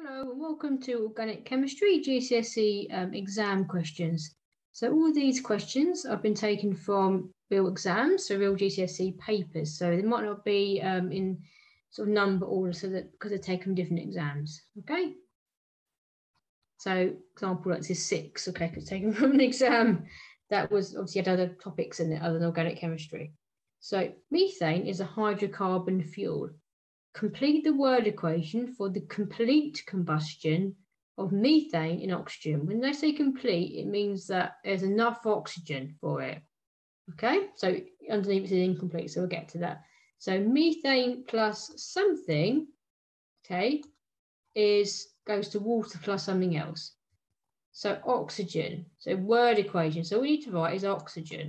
Hello and welcome to Organic Chemistry GCSE exam questions. So all these questions have been taken from real exams, so real GCSE papers. So they might not be in sort of number order, so that because they're taken from different exams. Okay. So example, like this is 6. Okay, because taken from an exam that was obviously had other topics in it other than organic chemistry. So methane is a hydrocarbon fuel. Complete the word equation for the complete combustion of methane in oxygen. When they say complete, it means that there's enough oxygen for it. Okay, so underneath it is incomplete, so we'll get to that. So methane plus something, okay, goes to water plus something else. So oxygen, so word equation. So all we need to write is oxygen.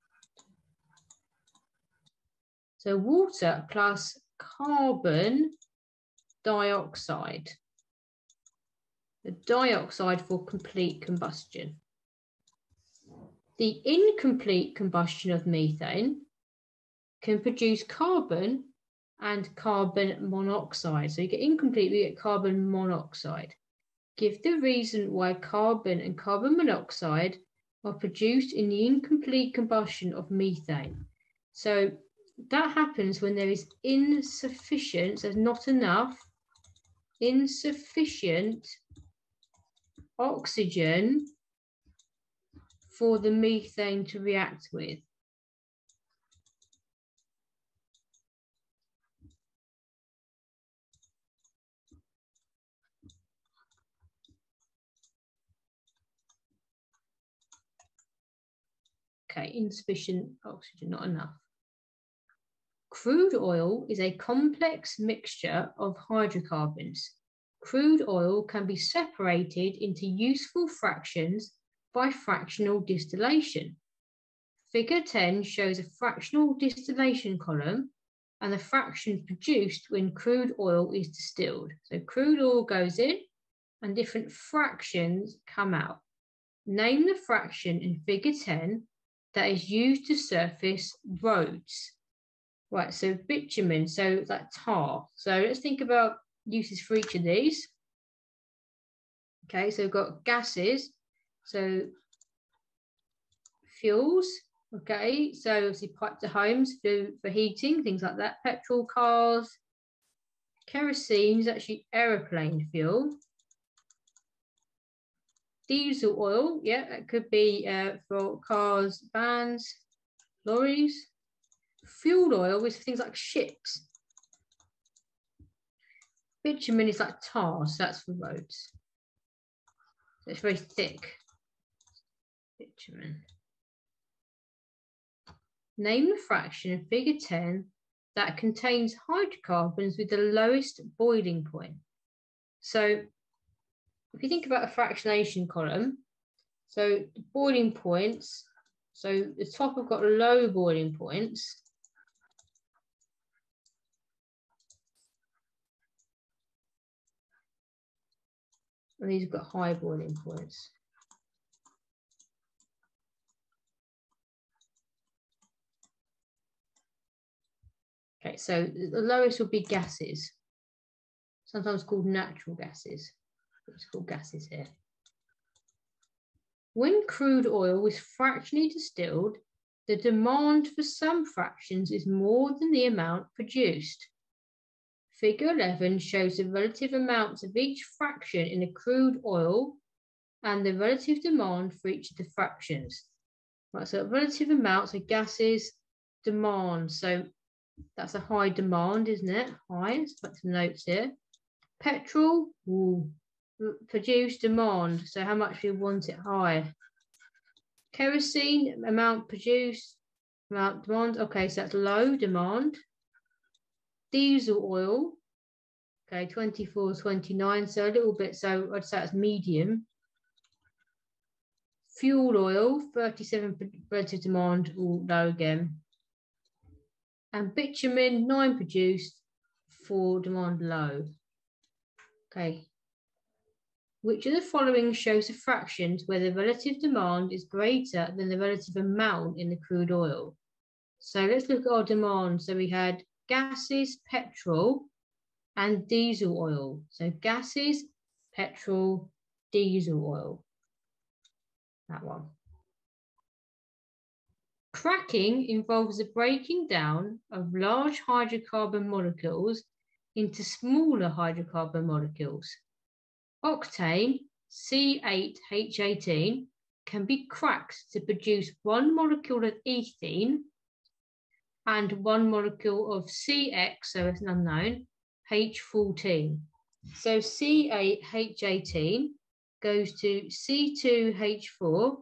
So water plus carbon dioxide. The dioxide for complete combustion. The incomplete combustion of methane can produce carbon and carbon monoxide. So you get incomplete, we get carbon monoxide. Give the reason why carbon and carbon monoxide are produced in the incomplete combustion of methane. So that happens when there is insufficient, so there's not enough, insufficient oxygen for the methane to react with. Okay, insufficient oxygen, not enough. Crude oil is a complex mixture of hydrocarbons. Crude oil can be separated into useful fractions by fractional distillation. Figure 10 shows a fractional distillation column and the fractions produced when crude oil is distilled. So crude oil goes in and different fractions come out. Name the fraction in figure 10 that is used to surface roads. Right, so bitumen, so it's like tar. So let's think about uses for each of these. Okay, so we've got gases, so fuels, okay, so obviously piped to homes for heating, things like that, petrol cars. Kerosene is actually aeroplane fuel. Diesel oil, yeah, that could be for cars, vans, lorries. Fuel oil is for things like ships. Bitumen is like tar, so that's for roads. So it's very thick. Bitumen. Name the fraction in figure 10 that contains hydrocarbons with the lowest boiling point. So if you think about a fractionation column, so the boiling points, so the top have got low boiling points. And these have got high boiling points. Okay, so the lowest will be gases, sometimes called natural gases. It's called gases here. When crude oil is fractionally distilled, the demand for some fractions is more than the amount produced. Figure 11 shows the relative amounts of each fraction in the crude oil and the relative demand for each of the fractions. Right, so relative amounts of gases, demand. So that's a high demand, isn't it? High, let's put some notes here. Petrol, produce demand. So how much we want it high. Kerosene, amount produced, amount demand. Okay, so that's low demand. Diesel oil, okay, 24, 29, so a little bit, so I'd say it's medium. Fuel oil, 37 relative demand, low again. And bitumen, 9 produced, 4 demand, low. Okay. Which of the following shows the fractions where the relative demand is greater than the relative amount in the crude oil? So let's look at our demand. So we had gases, petrol, and diesel oil. So gases, petrol, diesel oil. That one. Cracking involves the breaking down of large hydrocarbon molecules into smaller hydrocarbon molecules. Octane, C8H18, can be cracked to produce one molecule of ethene and one molecule of CX, so it's an unknown, H14. So C8H18 goes to C2H4,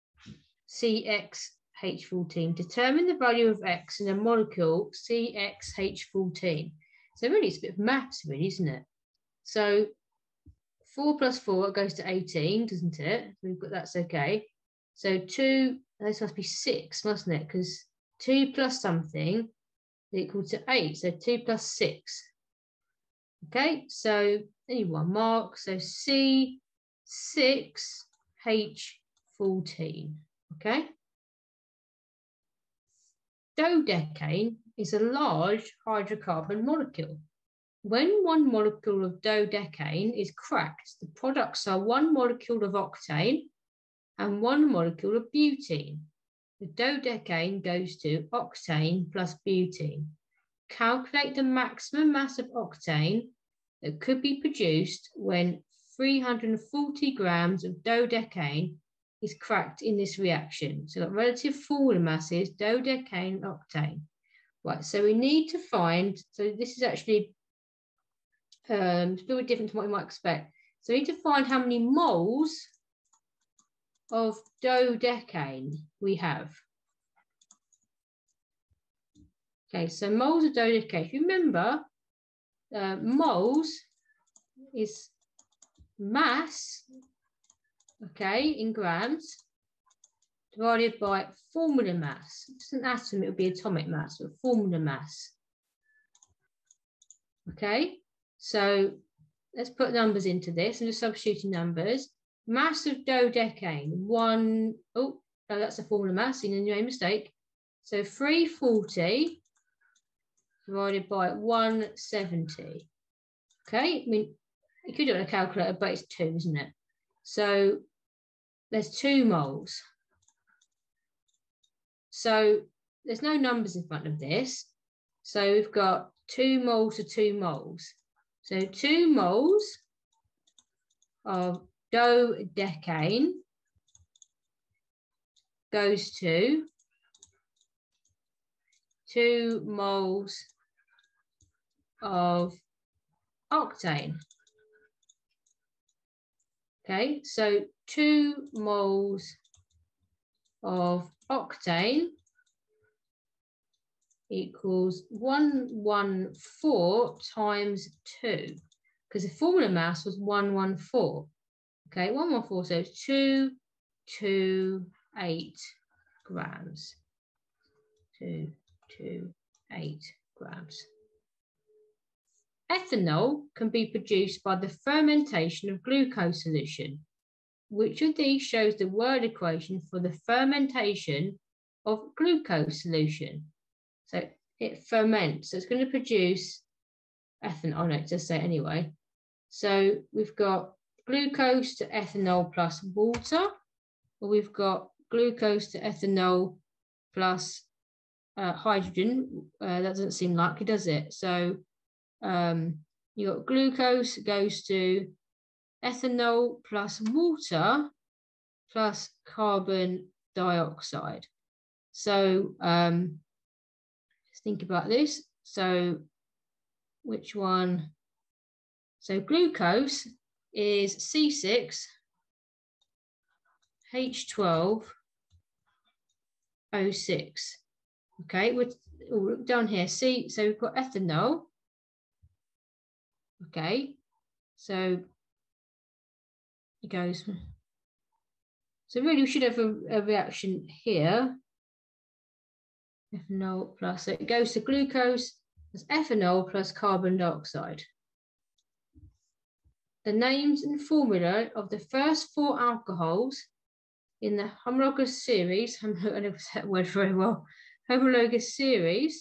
CXH14. Determine the value of X in a molecule CXH14. So really it's a bit of maths, really, isn't it? So 4 plus 4 goes to 18, doesn't it? We've got that's okay. So 2, this must be 6, mustn't it? Because 2 plus something is equal to 8. So 2 plus 6. Okay, so anyone mark. So C6H14. Okay. Dodecane is a large hydrocarbon molecule. When one molecule of dodecane is cracked, the products are one molecule of octane and one molecule of butene. The dodecane goes to octane plus butene. Calculate the maximum mass of octane that could be produced when 340 grams of dodecane is cracked in this reaction. So relative formula masses, dodecane and octane. Right, so we need to find, so this is actually it's a little different to what you might expect. So we need to find how many moles of dodecane we have. Okay, so moles of dodecane. If you remember, moles is mass, okay, in grams, divided by formula mass. It's an atom, it would be atomic mass, or formula mass. Okay, so let's put numbers into this and just substituting numbers. Mass of dodecane, oh, no, that's a formula mass, you made a mistake. So 340 divided by 170. Okay, I mean, you could do it on a calculator, but it's 2, isn't it? So there's 2 moles. So there's no numbers in front of this. So we've got 2 moles to 2 moles. So 2 moles of dodecane goes to 2 moles of octane. Okay, so 2 moles of octane equals 114 times 2, because the formula mass was 114. Okay, 114, so it's 228 grams. 228 grams. Ethanol can be produced by the fermentation of glucose solution. Which of these shows the word equation for the fermentation of glucose solution? So it ferments, so it's going to produce ethanol. Oh no, it does say anyway. So we've got glucose to ethanol plus water, or we've got glucose to ethanol plus hydrogen. That doesn't seem likely, does it? So you got glucose goes to ethanol plus water plus carbon dioxide. So let's think about this. So which one? So glucose is C6H12O6. Okay, we're down here. See, so we've got ethanol. Okay, so it goes. So really, we should have a reaction here. Ethanol plus, so it goes to glucose as ethanol plus carbon dioxide. The names and formula of the first 4 alcohols in the homologous series, I never said that word very well, homologous series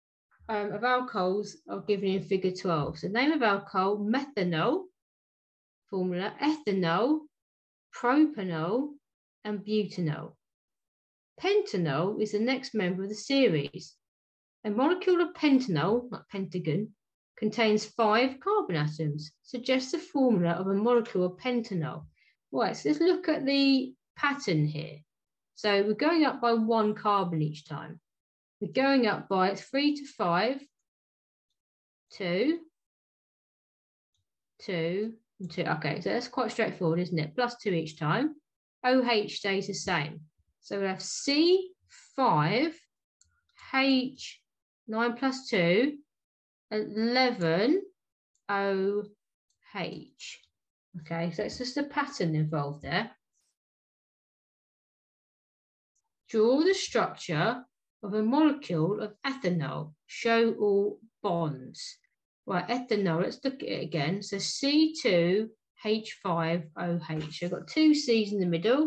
of alcohols are given in figure 12. So the name of alcohol, methanol, formula ethanol, propanol, and butanol. Pentanol is the next member of the series. A molecule of pentanol, like pentagon, contains 5 carbon atoms. Suggests the formula of a molecule of pentanol. Right, so let's look at the pattern here. So we're going up by 1 carbon each time. We're going up by 3 to 5, 2, 2, and 2. Okay, so that's quite straightforward, isn't it? Plus 2 each time. OH stays the same. So we have C5, H, 9 plus 2, 11, OH. Okay, so it's just a pattern involved there. Draw the structure of a molecule of ethanol. Show all bonds. Right, ethanol, let's look at it again. So C2H5OH. So I've got 2 C's in the middle.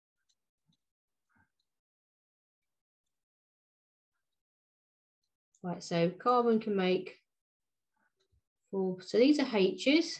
Right, so carbon can make 4. So these are H's.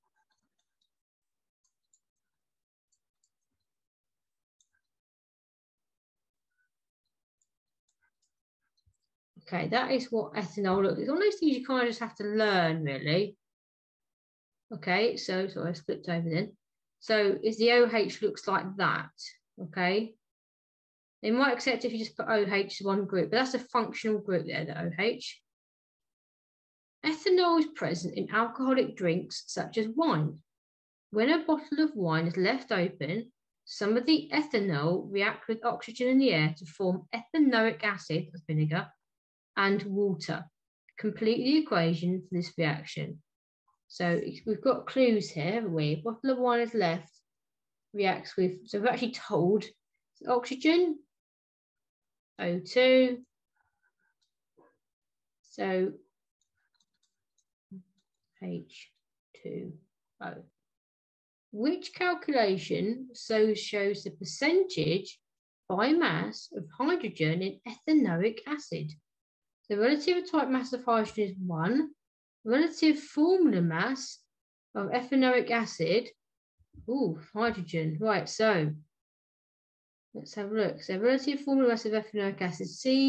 Okay, that is what ethanol looks like. It's one of those things you kind of just have to learn, really. Okay, so I flipped over then. So is the OH looks like that, okay? They might accept if you just put OH to one group, but that's a functional group there, the OH. Ethanol is present in alcoholic drinks such as wine. When a bottle of wine is left open, some of the ethanol react with oxygen in the air to form ethanoic acid, as vinegar, and water. Complete the equation for this reaction. So we've got clues here, haven't we? A bottle of wine is left, reacts with, so we're actually told oxygen, O2, so H2O. Which calculation shows the percentage by mass of hydrogen in ethanoic acid? The relative type mass of hydrogen is 1. Relative formula mass of ethanoic acid, hydrogen. Right, so let's have a look. So relative formula mass of ethanoic acid,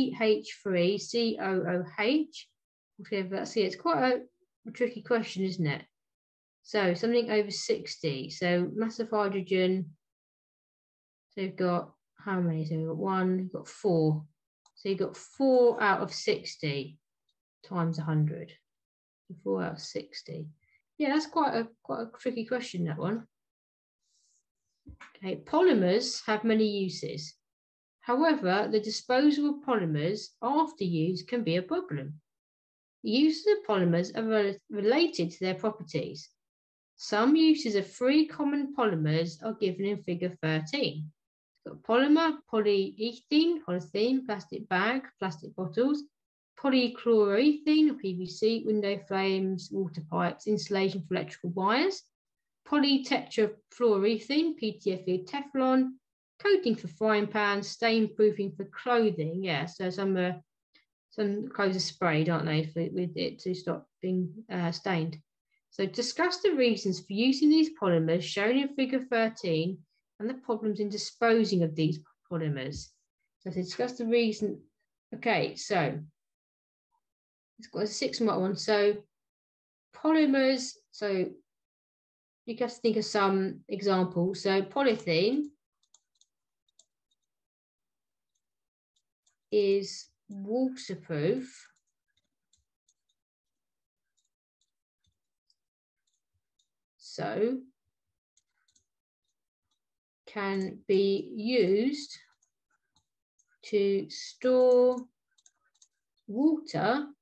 CH3COOH. Okay, but see, it's quite a tricky question, isn't it? So something over 60. So mass of hydrogen. So you've got how many? So you've got 1, you've got 4. So you've got 4 out of 60 times 100. 4 out of 60. Yeah, that's quite a tricky question, that one. Okay, polymers have many uses. However, the disposal of polymers after use can be a problem. The uses of polymers are related to their properties. Some uses of 3 common polymers are given in figure 13. We've got polymer, polyethylene, polythene, plastic bag, plastic bottles, polychloroethylene, PVC, window frames, water pipes, insulation for electrical wires, polytetrafluoroethylene, PTFE, Teflon, coating for frying pans, stain proofing for clothing. Yeah, so some clothes are sprayed, aren't they, with it to stop being stained. So discuss the reasons for using these polymers shown in figure 13 and the problems in disposing of these polymers. So to discuss the reason, okay, so it's got a 6-mark one. So polymers, so you have to think of some examples. So polythene is waterproof. So can be used to store water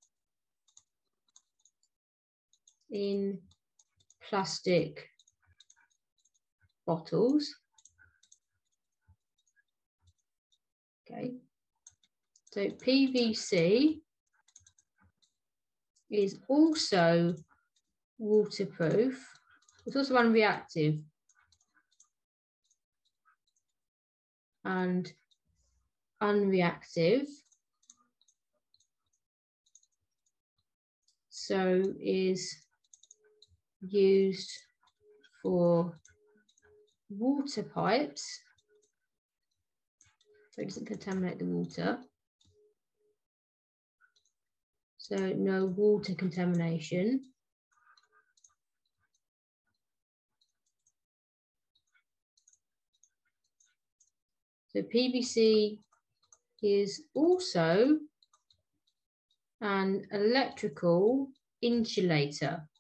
in plastic bottles. Okay, so PVC is also waterproof. It's also unreactive and unreactive. So is used for water pipes, so it doesn't contaminate the water. So no water contamination. So PVC is also an electrical insulator.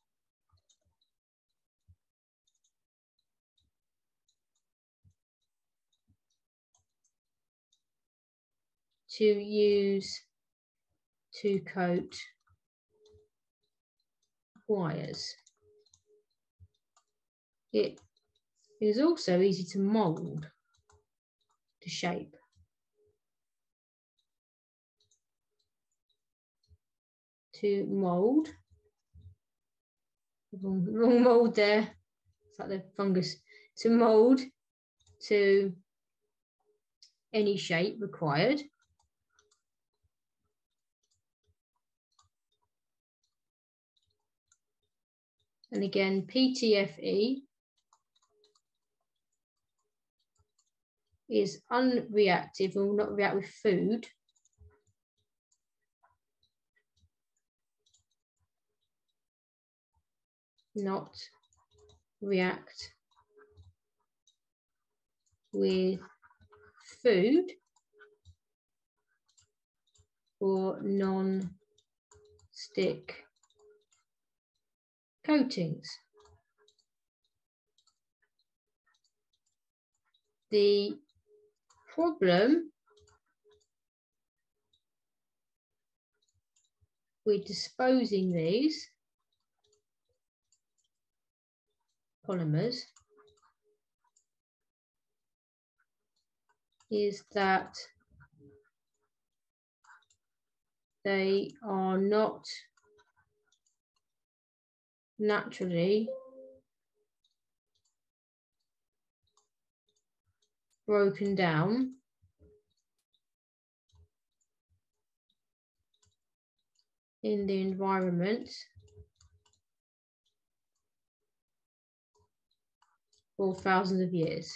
To use to coat wires. It is also easy to mold to shape. To mold, wrong mold there, it's like the fungus. To mold to any shape required. And again, PTFE is unreactive and will not react with food. Not react with food or non-stick coatings. The problem with disposing these polymers is that they are not naturally broken down in the environment for thousands of years.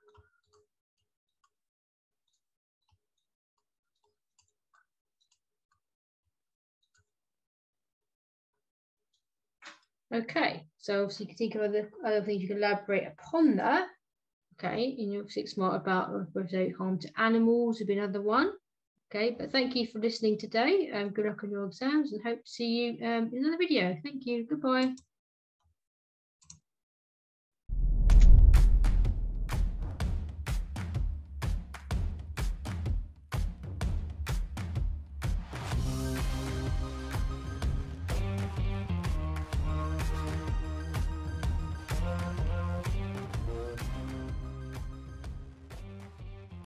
Okay, so obviously you can think of other things you can elaborate upon that. Okay, and you're obviously smart about harm to animals would be another one. Okay, but thank you for listening today. Good luck on your exams and hope to see you in another video. Thank you. Goodbye.